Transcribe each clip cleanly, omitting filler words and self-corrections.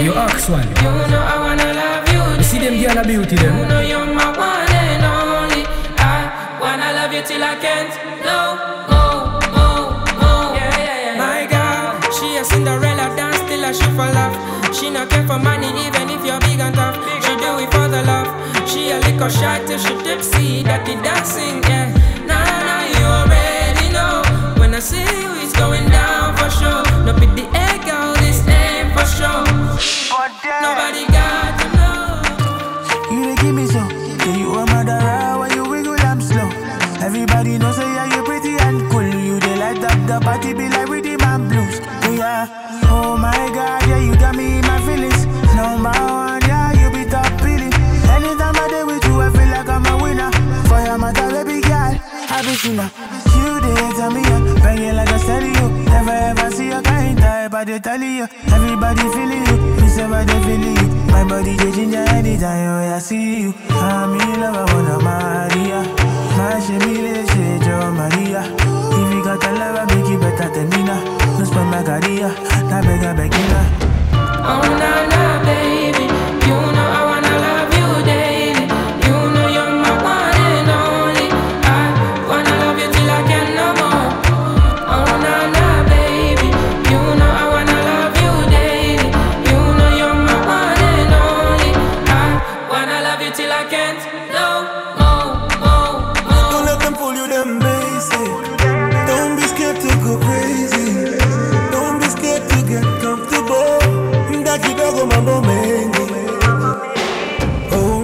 You ask one. You know I wanna love you. You see them girl a beauty them. You know you're my one and only. I wanna love you till I can't. No, yeah. My girl, she a Cinderella dance till I shoot for love. She not care for money even if you're big and tough. She do it for the love. She a liquor shot till she tipsy. That the dancing, yeah. Nah, you already know. When I see you, it's going down for sure. No pick the egg out, this ain't for sure. Nobody got to know. You dey give me so. Say you a murderer when you wiggle, I'm slow. Everybody knows say yeah, you pretty and cool. You dey light up the party, be like rhythm and blues. Yeah. Oh my God, yeah, you got me in my feelings. Number one, yeah, you be top feeling. Anytime I day with you, I feel like I'm a winner. For your mother, baby girl, I be sinner. You dey tell me up, banging like a stereo. Never ever see a kind type, I dey tell you. Everybody feeling you, this everybody feeling you. My body dey ginger anytime I see you. I'm in love, I wanna Maria. My shemile say Jo Maria. If you got a love, I make it better than Nina. No spend my career, na begina. Oh na baby, you know I wanna love you daily. You know you're my one and only. I wanna love you till I can't no more. Oh na baby, you know I wanna love you daily. You know you're my one and only. I wanna love you till I can't no more. Don't let them fool you, them basic. Don't be scared to go crazy. Don't be scared to get comfortable. Mambo mengi. Oh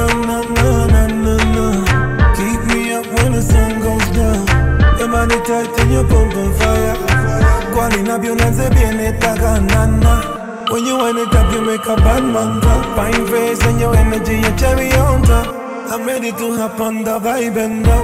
no. Keep me up when the sun goes down. Your money tight and your pump on fire. Kwame up your hands nana. When you wind it up, you make a bad man talk. Fine face and your energy, your cherry on top. I'm ready to hop on the vibe and rock.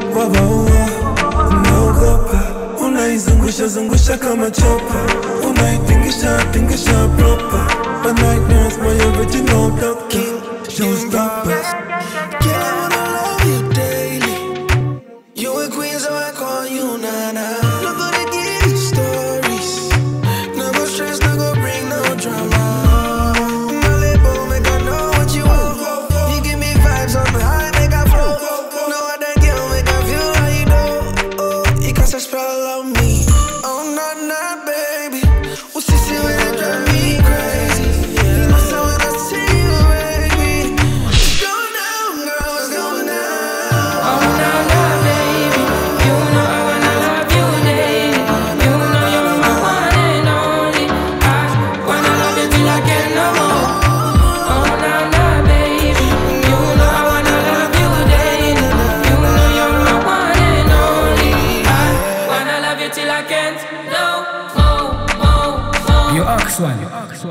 No copa. Zungusha kama chopa. Unaitingisha proper. My nightmares, my original dog king. Showstoppers. Yeah, I wanna love you daily. You a queen, so I call you Nana. Not gonna give you stories. No go stress, no go bring no drama. My label make I know what you want. You give me vibes on the high, make I flow. No other girl make I feel how you know. Oh, you cast a spell on me. Oh, nah, baby. What's this when it drive me crazy? You know so when I see you, baby. It's going down, girl, it's going down. Oh nah, baby, you know I wanna love you daily. You know you're my one and only. I wanna love you till I can't no more. Oh nah, baby, you know I wanna love you daily. You know you're my one and only. I wanna love you till I can't no more. You ask one.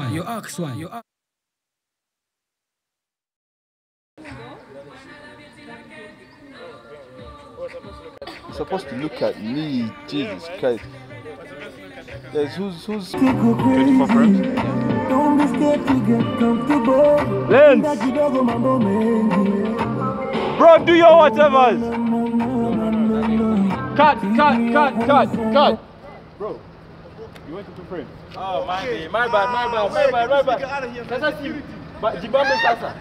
You're supposed to look at me, Jesus Christ. Guys, who's 24 friends? Don't be scared to get comfortable. Lens! Bro, do your whatever. Cut. Bro, you went to 2 friends. Oh, my bad. Get out of here. That's you. But Jibambe Sasa.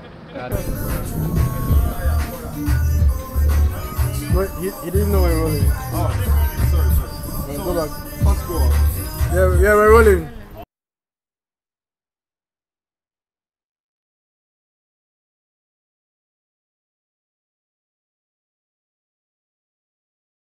He didn't know we were rolling. Oh, sorry. Go back. Let's go. Yeah, we're rolling.